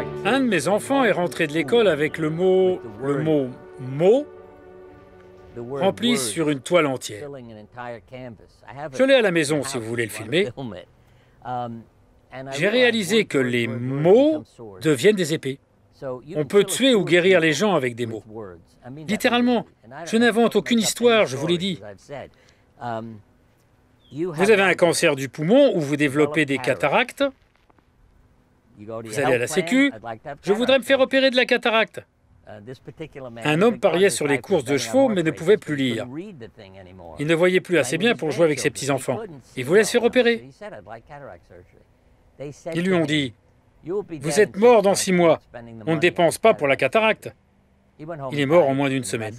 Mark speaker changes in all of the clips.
Speaker 1: Un de mes enfants est rentré de l'école avec le mot mot rempli sur une toile entière. Je l'ai à la maison si vous voulez le filmer. J'ai réalisé que les mots deviennent des épées. On peut tuer ou guérir les gens avec des mots. Littéralement, je n'invente aucune histoire, je vous l'ai dit. Vous avez un cancer du poumon ou vous développez des cataractes. Vous allez à la Sécu, je voudrais me faire opérer de la cataracte. Un homme pariait sur les courses de chevaux mais ne pouvait plus lire. Il ne voyait plus assez bien pour jouer avec ses petits-enfants. Il voulait se faire opérer. Ils lui ont dit « Vous êtes mort dans 6 mois, on ne dépense pas pour la cataracte. » Il est mort en moins d'1 semaine.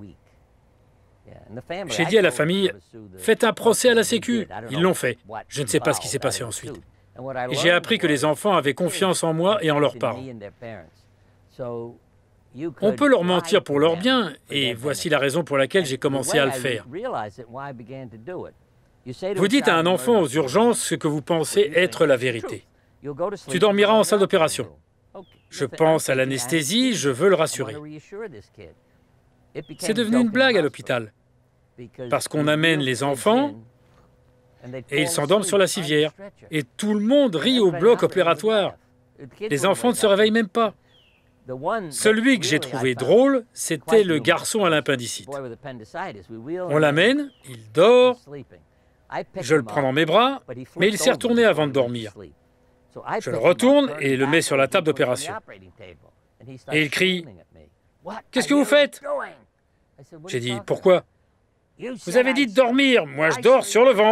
Speaker 1: J'ai dit à la famille « Faites un procès à la Sécu ». Ils l'ont fait. Je ne sais pas ce qui s'est passé ensuite. Et j'ai appris que les enfants avaient confiance en moi et en leurs parents. On peut leur mentir pour leur bien, et voici la raison pour laquelle j'ai commencé à le faire. Vous dites à un enfant aux urgences ce que vous pensez être la vérité. Tu dormiras en salle d'opération. Je pense à l'anesthésie, je veux le rassurer. C'est devenu une blague à l'hôpital, parce qu'on amène les enfants et ils s'endorment sur la civière. Et tout le monde rit au bloc opératoire. Les enfants ne se réveillent même pas. Celui que j'ai trouvé drôle, c'était le garçon à l'appendicite. On l'amène, il dort, je le prends dans mes bras, mais il s'est retourné avant de dormir. Je le retourne et le mets sur la table d'opération. Et il crie « Qu'est-ce que vous faites ?» J'ai dit « Pourquoi ?» « Vous avez dit de dormir, moi je dors sur le ventre. »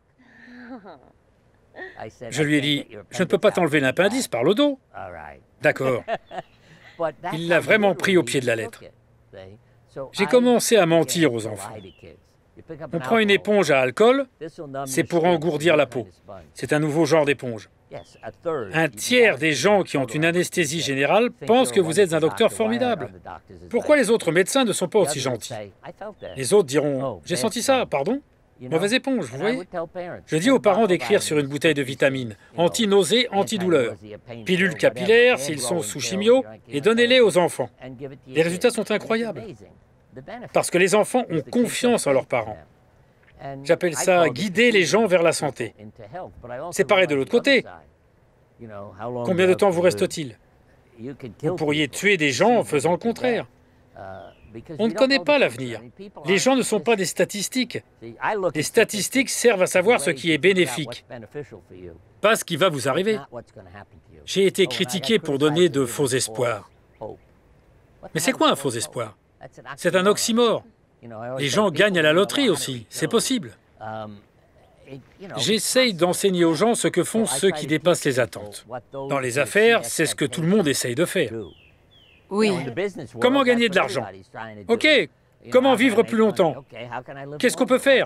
Speaker 1: Je lui ai dit « Je ne peux pas t'enlever l'appendice par le dos. » D'accord. Il l'a vraiment pris au pied de la lettre. J'ai commencé à mentir aux enfants. On prend une éponge à alcool, c'est pour engourdir la peau. C'est un nouveau genre d'éponge. Un tiers des gens qui ont une anesthésie générale pensent que vous êtes un docteur formidable. Pourquoi les autres médecins ne sont pas aussi gentils? Les autres diront « J'ai senti ça, pardon? Mauvaise éponge, vous voyez ?» Je dis aux parents d'écrire sur une bouteille de vitamines, anti-nausée, anti-douleur, pilules capillaires s'ils sont sous chimio, et donnez-les aux enfants. Les résultats sont incroyables, parce que les enfants ont confiance en leurs parents. J'appelle ça « guider les gens vers la santé ». C'est pareil de l'autre côté. Combien de temps vous reste-t-il? Vous pourriez tuer des gens en faisant le contraire. On ne connaît pas l'avenir. Les gens ne sont pas des statistiques. Les statistiques servent à savoir ce qui est bénéfique, pas ce qui va vous arriver. J'ai été critiqué pour donner de faux espoirs. Mais c'est quoi un faux espoir? C'est un oxymore. Les gens gagnent à la loterie aussi, c'est possible. J'essaye d'enseigner aux gens ce que font ceux qui dépassent les attentes. Dans les affaires, c'est ce que tout le monde essaye de faire.
Speaker 2: Oui.
Speaker 1: Comment gagner de l'argent? OK, comment vivre plus longtemps? Qu'est-ce qu'on peut faire?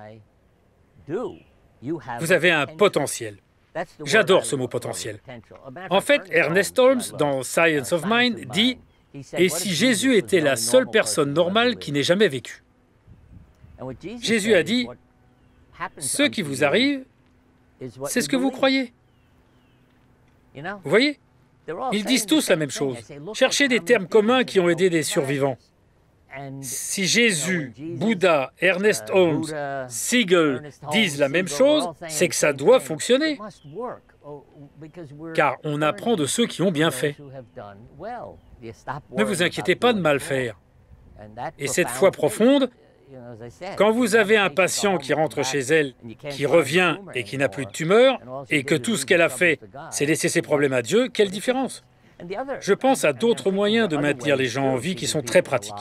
Speaker 1: Vous avez un potentiel. J'adore ce mot potentiel. En fait, Ernest Holmes, dans Science of Mind, dit « Et si Jésus était la seule personne normale qui n'ait jamais vécu ?» Jésus a dit « Ce qui vous arrive, c'est ce que vous croyez. » Vous voyez? Ils disent tous la même chose. Cherchez des termes communs qui ont aidé des survivants. Si Jésus, Bouddha, Ernest Holmes, Siegel disent la même chose, c'est que ça doit fonctionner. Car on apprend de ceux qui ont bien fait. Ne vous inquiétez pas de mal faire. Et cette foi profonde, quand vous avez un patient qui rentre chez elle, qui revient et qui n'a plus de tumeur, et que tout ce qu'elle a fait, c'est laisser ses problèmes à Dieu, quelle différence? Je pense à d'autres moyens de maintenir les gens en vie qui sont très pratiques.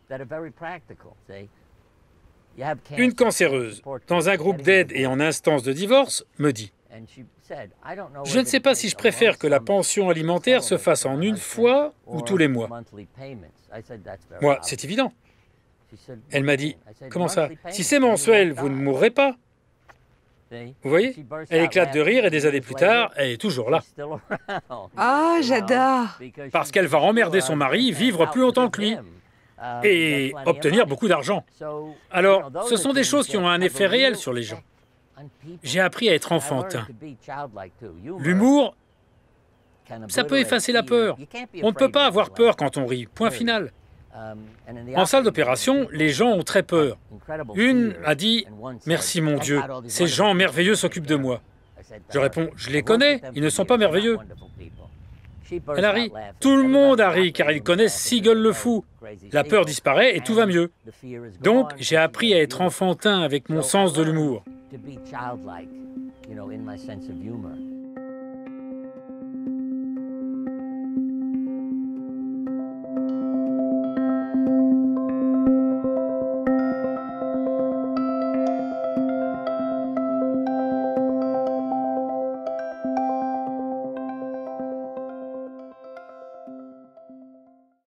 Speaker 1: Une cancéreuse, dans un groupe d'aide et en instance de divorce, me dit « Je ne sais pas si je préfère que la pension alimentaire se fasse en une fois ou tous les mois. » Moi, c'est évident. Elle m'a dit « Comment ça? Si c'est mensuel, vous ne mourrez pas. » Vous voyez? Elle éclate de rire et des années plus tard, elle est toujours là.
Speaker 2: Ah, j'adore.
Speaker 1: Parce qu'elle va emmerder son mari, vivre plus longtemps que lui et obtenir beaucoup d'argent. Alors, ce sont des choses qui ont un effet réel sur les gens. J'ai appris à être enfantin. L'humour Ça peut effacer la peur. On ne peut pas avoir peur quand on rit, point final. En salle d'opération, les gens ont très peur. Une a dit « Merci mon Dieu, ces gens merveilleux s'occupent de moi ». Je réponds « Je les connais, ils ne sont pas merveilleux ». Elle a ri. Tout le monde a ri car ils connaissent Seagull le fou. La peur disparaît et tout va mieux. Donc, j'ai appris à être enfantin avec mon sens de l'humour.